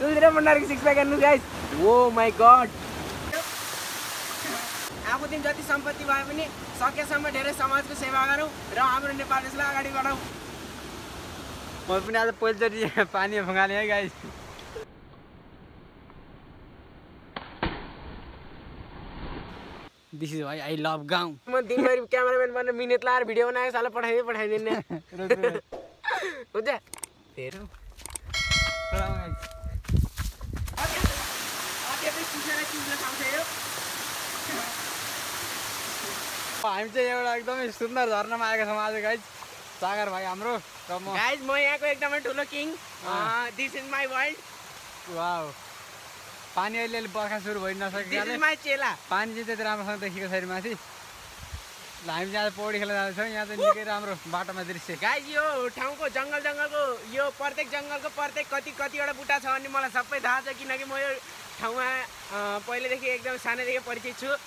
तुलसीराम भण्डारीको six pack हेर्नु guys. Oh my god. आफू दिन जति सम्पत्ति भए पनि सकेसम्म धेरै समाजको सेवा गरौँ र हाम्रो नेपाल देशलाई अगाडि बढाउँ। म पनि आज पहिलोचोटि पानी फुङ्गालेँ है guys. This is why I love गाउँ। म दिनभरि क्यामेराम्यान बनेर मिनेट लाएर भिडियो बनाएर साला पठाइदिने हुन्छ। हेरौँ हामी चाहिँ एउटा एकदमै सुन्दर झरनामा आएका छौँ आज गाइस। सागर भाइ हाम्रो र म गाइस म यहाँको एकदमै ठुलो king. This is my world. Wow. पानी अलिअलि बर्खा सुरु भइ नसकेकाले पानी चाहिँ त्यति राम्रोसँग देखिएको छैन माथि। ल हामी चाहिँ आज पौडी खेल्न जाँदैछौँ। यहाँ चाहिँ निकै राम्रो बाटोमा दृश्य। गाइस यो ठाउँको जङ्गलको यो प्रत्येक जङ्गलको प्रत्येक कतिवटा बुट्टा छ अनि मलाई सबै थाहा छ किनकि म यो ठाउँमा पहिलेदेखि एकदम सानैदेखि परिचित छु।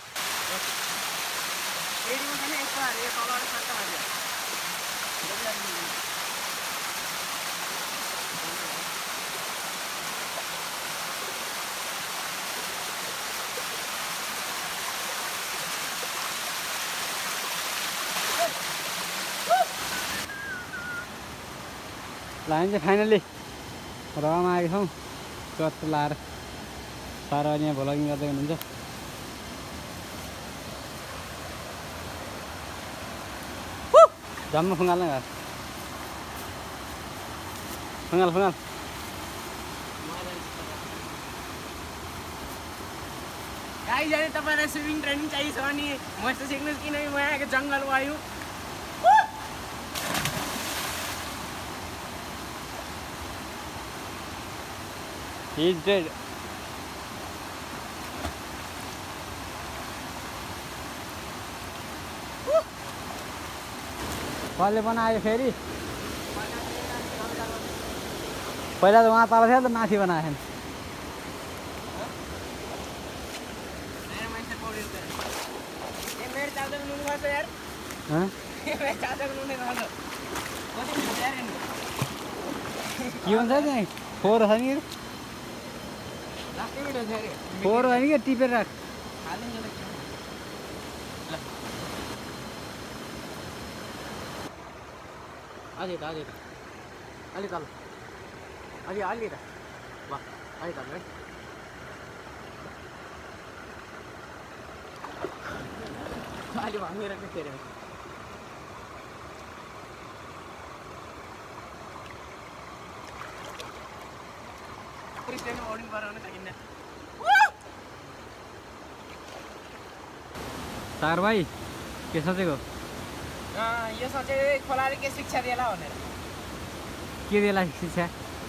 ल हामी चाहिँ फाइनली रवामा आएका छौँ। चट्ट लाएर सारा यहाँ भ्लगिङ गर्दै हुनुहुन्छ। जम्मा फुङ्गाल न फुङ्गाल गाइस यदि तपाईँलाई स्विमिङ ट्रेनिङ चाहिन्छ भने मसित सिक्नुहोस् किनकि म यहाँको जङ्गल वायु। He is dead. कसले बनायो फेरि? पहिला त उहाँ तल थियो त माथि बनाएको थिएन। के हुन्छ त्यहाँ फोहोर छ नि? फोहोर होइन क्या टिपेर राख। अलि तल अलि त वाह अलि तल है। अलि भागेर के फेरि क्रिस्टियन बोर्डिङ गराउन सकिन्न। सागर भाइ के सोचेको? यो सोचेको खोलाले के शिक्षा दिएला भनेर। के दिएला शिक्षा?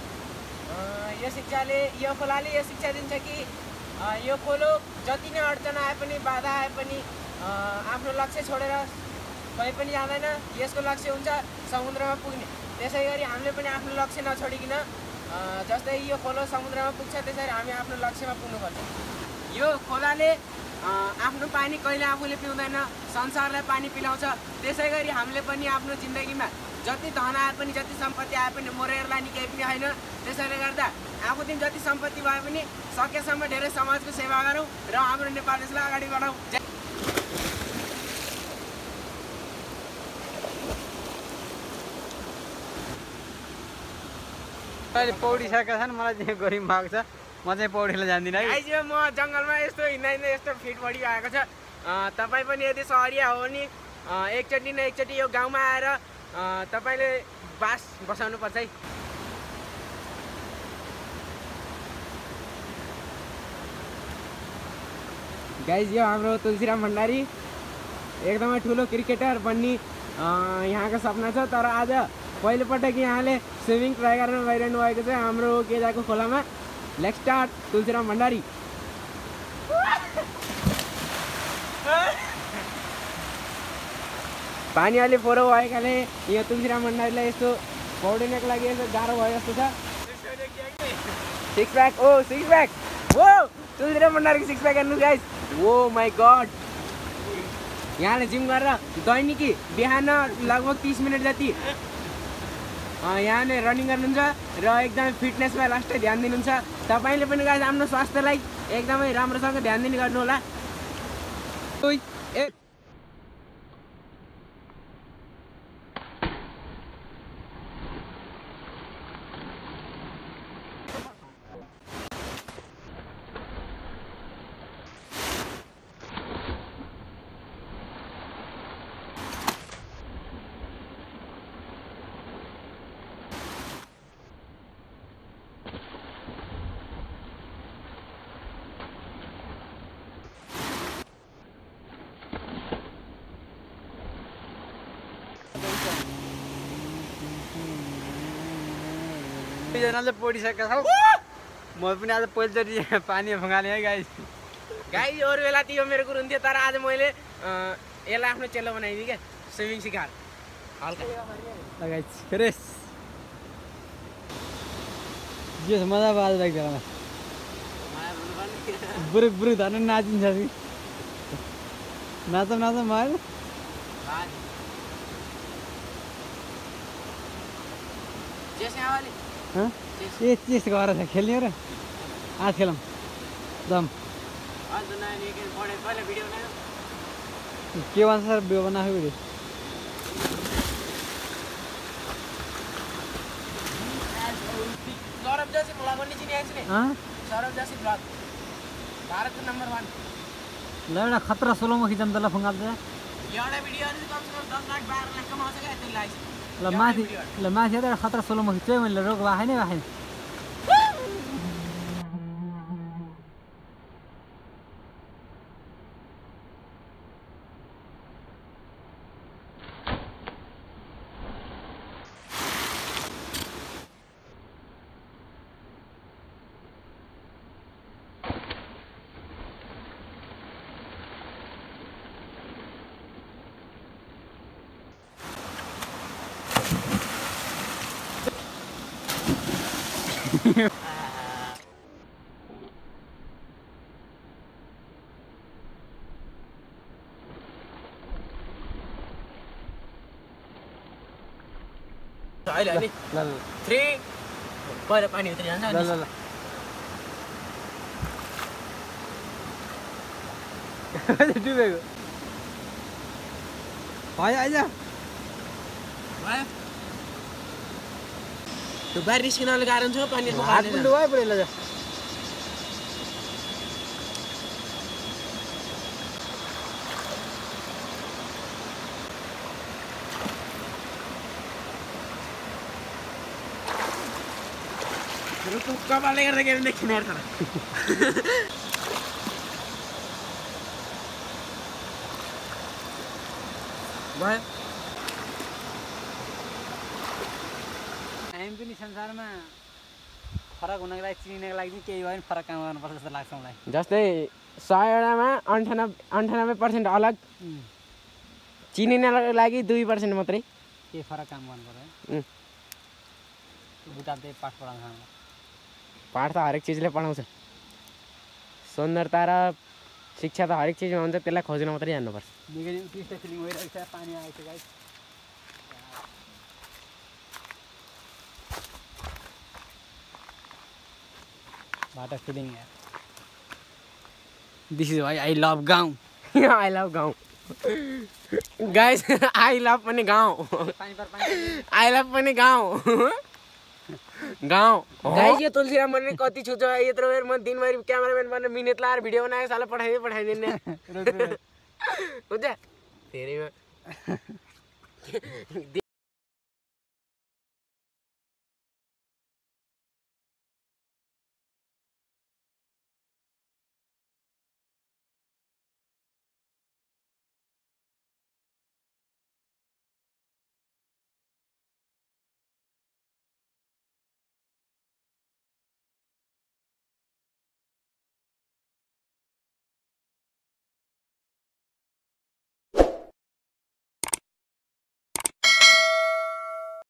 यो खोलाले यो शिक्षा दिन्छ कि यो खोलो जति नै अडचन आए पनि बाधा आए पनि आफ्नो लक्ष्य छोडेर कहीँ पनि जाँदैन। यसको लक्ष्य हुन्छ समुद्रमा पुग्ने। त्यसै गरी हामीले पनि आफ्नो लक्ष्य नछोडिकन जस्तै यो खोलो समुद्रमा पुग्छ त्यसरी हामी आफ्नो लक्ष्यमा पुग्नुपर्छ। यो खोलाले आफ्नो पानी कहिले आफूले पिउँदैन, संसारलाई पानी पिलाउँछ। त्यसै गरी हामीले पनि आफ्नो जिन्दगीमा जति धन आए पनि जति सम्पत्ति आए पनि मरेर लाने केही पनि होइन। त्यसैले गर्दा आफू दिन जति सम्पत्ति भए पनि सकेसम्म धेरै समाजको सेवा गरौँ र हाम्रो नेपाल देशलाई अगाडि बढाउँ। अहिले पौडी सकेका छन्। मलाई चाहिँ गरी भएको छ। म चाहिँ पौडी खेल्न जान्दिनँ है। गाइस म जङ्गलमा यस्तो हिँड्दा यस्तो फिट बढी आएको छ। तपाईँ पनि यदि सहरिया हो भने एकचोटि न एकचोटि यो गाउँमा आएर तपाईँले बास बसाउनुपर्छ है। गाइस यो हाम्रो तुलसीराम भण्डारी एकदमै ठुलो क्रिकेटर बन्ने यहाँको सपना छ। तर आज पहिलोपटक यहाँले स्विमिङ ट्राई गर्न गइरहनु भएको छ हाम्रो गेजाको खोलामा। Let's start Tulsiram Bhandari. पानी अलि फोहोर भएकाले यो तुलसीराम भण्डारीलाई यस्तो पौडिनको लागि यस्तो गाह्रो भयो जस्तो छ। Six pack oh six pack oh Tulsiram भण्डारीको सिक्स प्याक हेर्नु गाइस। Oh my god. यहाँले जिम गरेर दैनिकी बिहान लगभग 30 मिनट जति यहाँले रनिङ गर्नुहुन्छ र एकदमै फिटनेसमा लास्टै ध्यान दिनुहुन्छ। तपाईँले पनि गाइस आफ्नो स्वास्थ्यलाई एकदमै राम्रोसँग ध्यान दिने गर्नु होला। जनाले पढिसकेका छौ। म पनि आज पहिलोचोटि पानीमा फुङ्गालेँ है गाइस। गाइस अरू बेला त यो मेरो गुरु हुन्थ्यो, तर आज मैले यसलाई आफ्नो चेलो बनाइदिएँ क्या, स्विमिङ सिकाएर हल्का गाइस। फ्रेस जे मजा भयो आज बाइक चलाउन। बुरुक बुरुक धर्न नाचिन्छ कि नाचौँ नाचौँ भयो। ए चेस गरेर खेल्ने हो र आज खेलौँ जाऊँ। के भन्छ सर भिडियो बनाएको भिडियो सौरभ जोशी ब्लग पनि चिनिएको छु नि। सौरभ जोशी ब्लग भारतको नम्बर 1। ल एउटा खतरा सोलोमा खिचौँ त ल फुङ्गाल्छ। एउटा भिडियो कमसेकम 10 लाख 12 लाख कमाउँछ क्या यति लाइक। ल माथि एउटा खतरा सोलोमा खिच्यो मैले रोक भएन भएन। अहिले अनि 3 पहिला पानी भित्र जान्छ। ल ल ल डुबेको भयो आइज त्यो बाहिर निस्किनले कारण छ पानी हात पुल्नु भयो पुरै ल कपालले गर्दा के देखिन यार तर भयो। हामी पनि संसारमा फरक हुनको लागि चिनिनको लागि केही भयो भने फरक काम गर्नुपर्छ जस्तो लाग्छ मलाई। जस्तै 100वटामा 98% अलग, चिनिनको लागि 2% मात्रै केही फरक काम गर्नुपर्छ। बुटा त्यही पाठ पढाउँछ हामीलाई। पाठ त हरेक चिजले पढाउँछ। सौन्दर्यता र शिक्षा त हरेक चिजमा हुन्छ, त्यसलाई खोज्न मात्रै जान्नुपर्छ। त्यस्तो फिलिङ भइरहेको छ। पानी आएको छ गाइस। बाटो फिलिङ यार। This is why I love गाउँ। आई लभ गाउँ गाइस। आई लभ पनि गाउँ। आई लभ पनि गाउँ गाउँ गाइस। यो तुलसीराम भने कति छु यत्रो बेर म दिनभरि क्यामेराम्यान बनेर मिनेट लाएर भिडियो बनाएर साला पठाइदिने हुन्छ धेरैमा